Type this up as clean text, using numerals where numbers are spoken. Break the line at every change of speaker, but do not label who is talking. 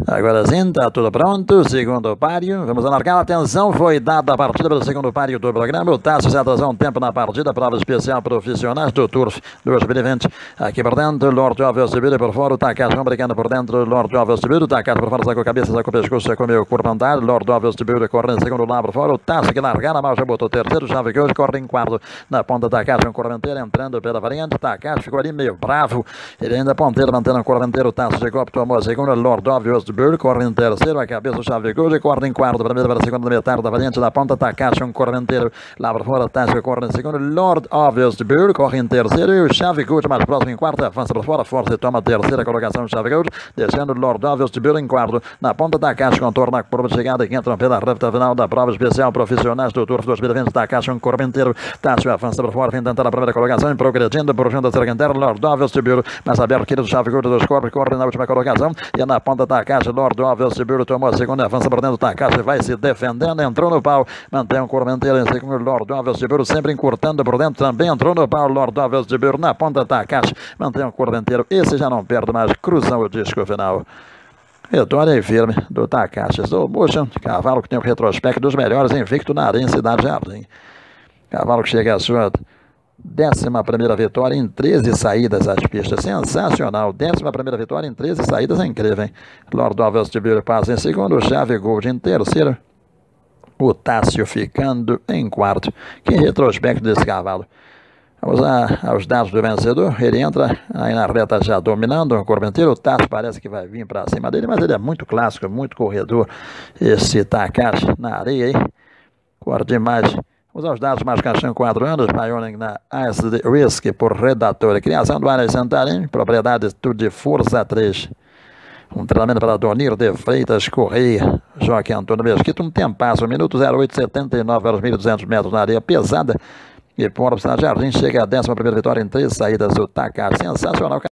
Agora sim, está tudo pronto, segundo páreo, vamos alargar, atenção, foi dada a partida pelo segundo páreo do programa, o Tasso se atrasou um tempo na partida, prova especial profissionais do Turf 2020, aqui por dentro, Lord Jovem Sibir por fora, o Takashi brincando por dentro, Lord Jovem Sibir, o Takashi por fora, sacou a cabeça, sacou o pescoço, sacou meio corpo andar, Lord Jovem Sibir correndo em segundo lá por fora, o Tasso que largar na marcha, botou terceiro, Chave que hoje corre em quarto, na ponta Takashi, um correnteiro entrando pela variante, Takashi ficou ali meio bravo, ele ainda ponteiro, mantendo um correnteiro, o Tasso chegou, tomou a segunda, Lord Jovem Sibir corre em terceiro, a cabeça do Chave que hoje corre em quarto, primeira para a segunda metade da variante da ponta, Takashi, um correnteiro, lá por fora, Tasso corre em segundo, Lord Obvious de Bird corre em terceiro e o Chave Gold mais próximo em quarto, avança por fora, força e toma a terceira colocação do Chave Gold, descendo Lord Obvious de Bird em quarto, na ponta Takashi contorna a curva de chegada que entram pela reta final da prova especial profissionais do Turf 2020, Takashi um correnteiro, Tasso avança por fora, vem tentando a primeira colocação e progredindo por junto a terceira, Lord Obvious de Bird, mais aberto que do Chave Gold dos corpos, corre na última colocação e na ponta Takashi, Lord Obvious de Bird tomou a segunda, avança por dentro, Takashi vai se defendendo, entrou no pau, mantém um correnteiro em segundo, Lord Obvious de Bird sempre encurtando por dentro, também entrou no pau, Lord Obvious de Bird na ponta Takashi, mantém um correnteiro, esse já não perde mais, cruzão o disco final. Vitória aí firme do Takashi Slow Motion, cavalo que tem o retrospecto dos melhores invicto na areia em Cidade Jardim. Cavalo que chega à sua 11ª vitória em 13 saídas às pistas, sensacional, 11ª vitória em 13 saídas, é incrível, hein? Lord Obvious de Bird passa em segundo, Chave Gold em terceiro, o Tássio ficando em quarto. Que retrospecto desse cavalo. Vamos aos dados do vencedor. Ele entra aí na reta já dominando o correnteiro. O Tasso parece que vai vir para cima dele, mas ele é muito clássico, muito corredor. Esse Takashi na areia aí. Cor demais. Vamos aos dados, mais caixão 4 anos. Pioneering na Ice Risk por redator. Criação do Arias Santarém. Propriedade tudo de Força 3. Um treinamento para Donir de Freitas Correia, Joaquim Antônio Mesquita, um tempasso, minuto 08,79 para os 1.200 metros na areia pesada. E por Cidade Jardim chega a 11ª vitória em 3 saídas do Takashi, sensacional.